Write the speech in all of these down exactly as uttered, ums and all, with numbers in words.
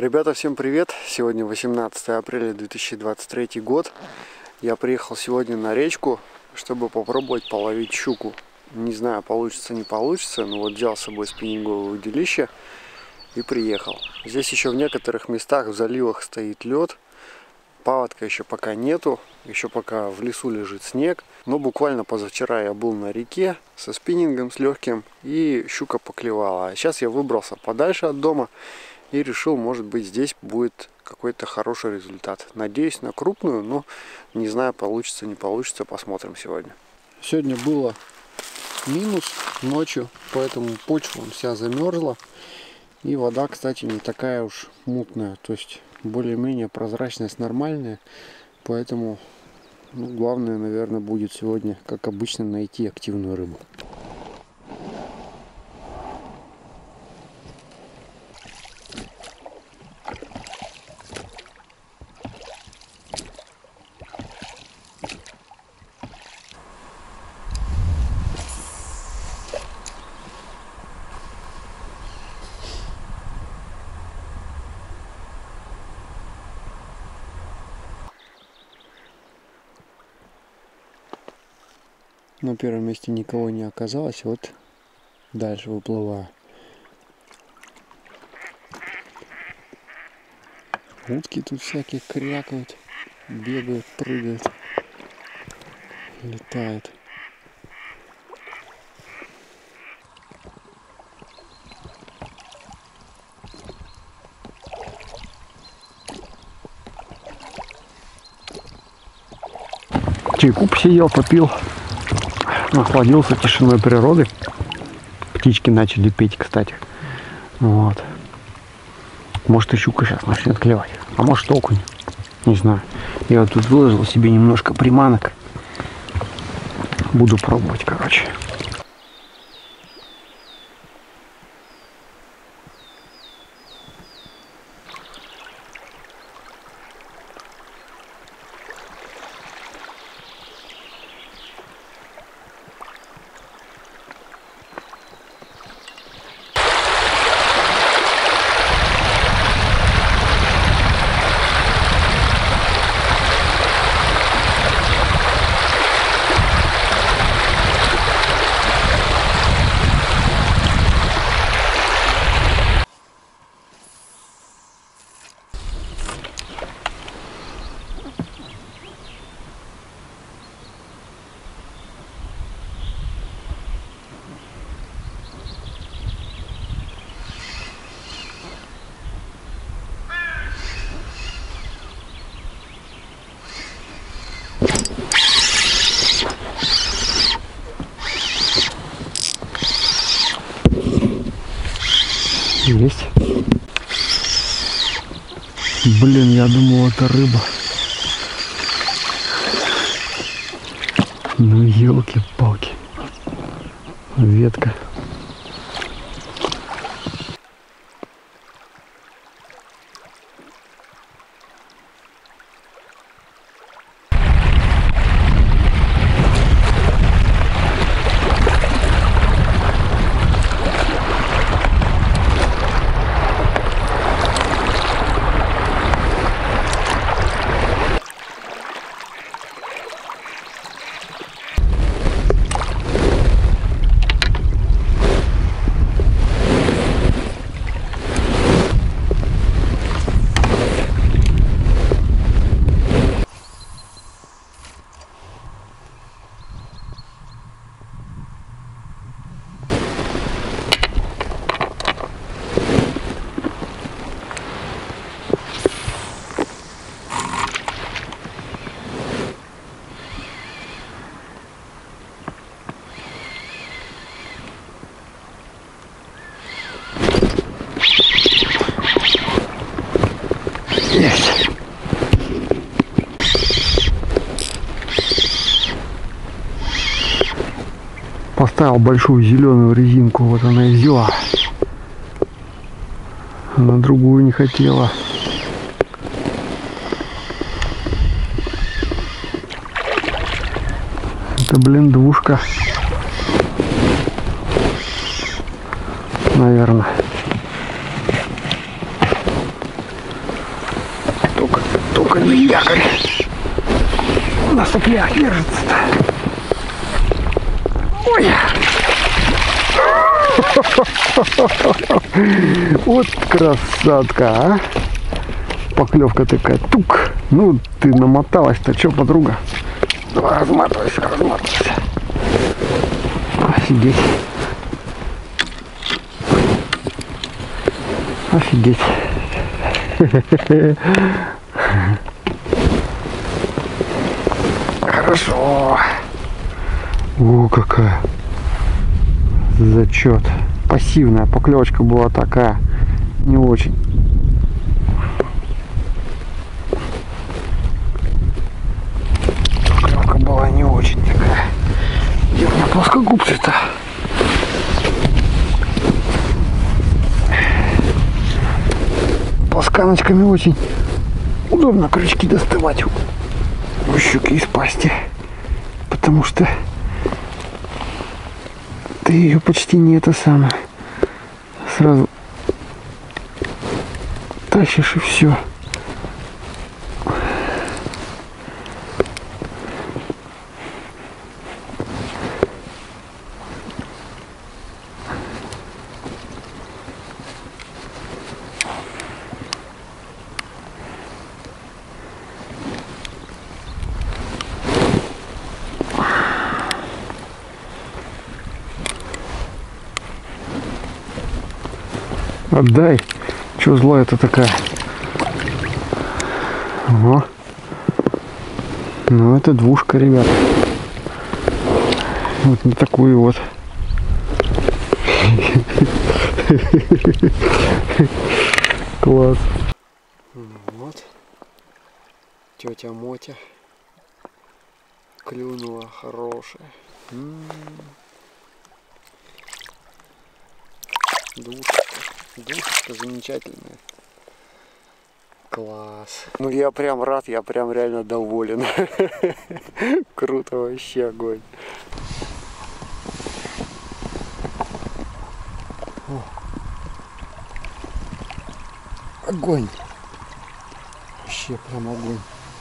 Ребята, всем привет! Сегодня восемнадцатое апреля две тысячи двадцать третий год. Я приехал сегодня на речку, чтобы попробовать половить щуку. Не знаю, получится не получится, но вот взял с собой спиннинговое удилище и приехал. Здесь еще в некоторых местах в заливах стоит лед. Паводка еще пока нету, еще пока в лесу лежит снег. Но буквально позавчера я был на реке со спиннингом, с легким, и щука поклевала. А сейчас я выбрался подальше от дома и решил, может быть, здесь будет какой-то хороший результат. Надеюсь на крупную, но не знаю, получится, не получится, посмотрим сегодня. Сегодня было минус ночью, поэтому почва вся замерзла. И вода, кстати, не такая уж мутная, то есть более-менее прозрачность нормальная. Поэтому ну, главное, наверное, будет сегодня, как обычно, найти активную рыбу. На первом месте никого не оказалось, вот дальше выплываю. Утки тут всякие крякают, бегают, прыгают, летают. Чайку посидел, попил. Насладился тишиной природы. Птички начали петь, кстати. Вот. Может, и щука сейчас начнет клевать. А может, окунь. Не знаю. Я вот тут выложил себе немножко приманок. Буду пробовать, короче. Есть. Блин, я думал, это рыба. Ну елки-палки. Ветка. Есть. Поставил большую зеленую резинку, вот она и взяла. Она другую не хотела. Это, блин, двушка. Наверное. Какой якорь на соплях держится-то. Ой! Вот красотка, а! Поклевка такая, тук. Ну, ты намоталась-то, что, подруга? Давай, разматывайся, разматывайся. Офигеть. Офигеть. Хорошо. О, какая. Зачет. Пассивная поклевочка была такая. Не очень. Поклевка была не очень такая. Где у меня плоскогубцы-то? Плосканочками очень удобно крючки доставать у щуки из пасти, потому что ты ее почти не это самое сразу тащишь и все. Отдай. Че злая это такая? Ого. Ну это двушка, ребят. Вот на такую вот. Класс. Вот. Тетя Мотя клюнула хорошая. Душечка. Душечка замечательная. Класс. Ну я прям рад, я прям реально доволен. Круто вообще, огонь. О. Огонь. Вообще прям огонь.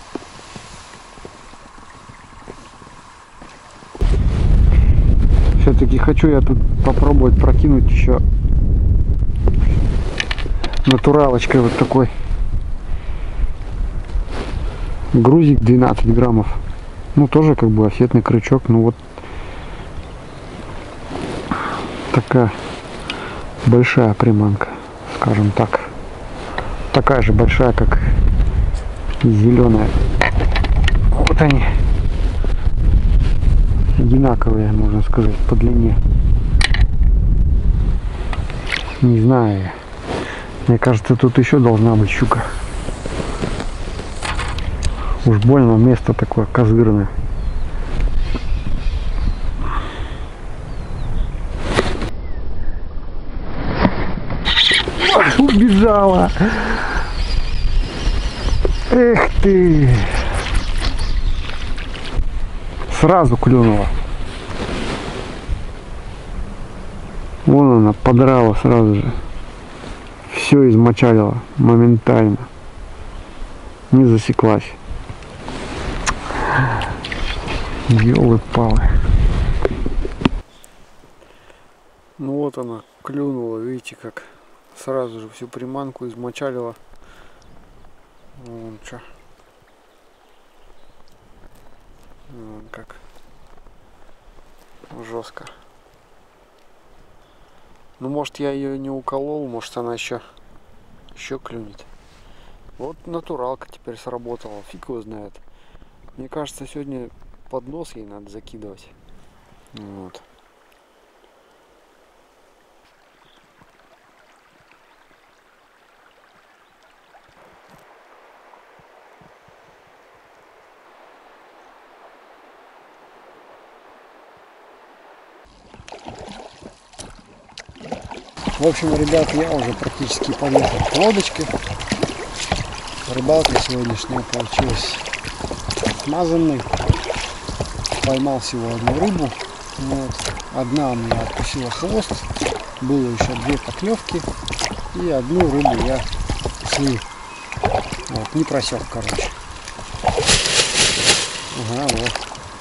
Все-таки хочу я тут попробовать прокинуть еще натуралочкой вот такой. Грузик двенадцать граммов. Ну тоже как бы офетный крючок. Ну вот такая большая приманка, скажем так. Такая же большая, как зеленая. Вот они. Одинаковые, можно сказать, по длине. Не знаю. Мне кажется, тут еще должна быть щука. Уж больно место такое козырное. Убежала. Эх ты. Сразу клюнула. Вон она подрала сразу же. Все измочалила моментально. Не засеклась. Ёлы-палы. Ну вот она клюнула, видите, как сразу же всю приманку измочалила. Вон что. Вон как жестко. Ну может я ее не уколол, может она еще еще клюнет. Вот натуралка теперь сработала, фиг его знает. Мне кажется, сегодня под нос ей надо закидывать. Вот. В общем, ребят, я уже практически подъехал к лодочке. Рыбалка сегодняшняя получилась смазанной. Поймал всего одну рыбу. Вот. Одна у меня откусила хвост. Было еще две поклевки. И одну рыбу я слил. Вот, не просек, короче. Ага, вот.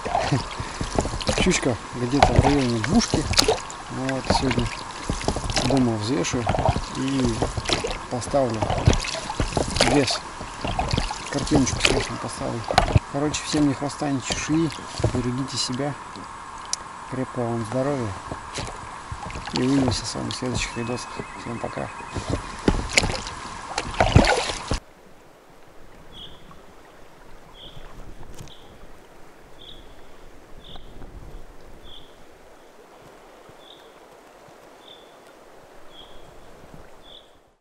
Щучка где-то в районе двушки. Вот, сегодня дома взвешу и поставлю вес. Картиночку с весом поставлю. Короче, всем ни хвоста, ни чешуи. Берегите себя. Крепкого вам здоровья. И увидимся с вами в следующих видосах. Всем пока.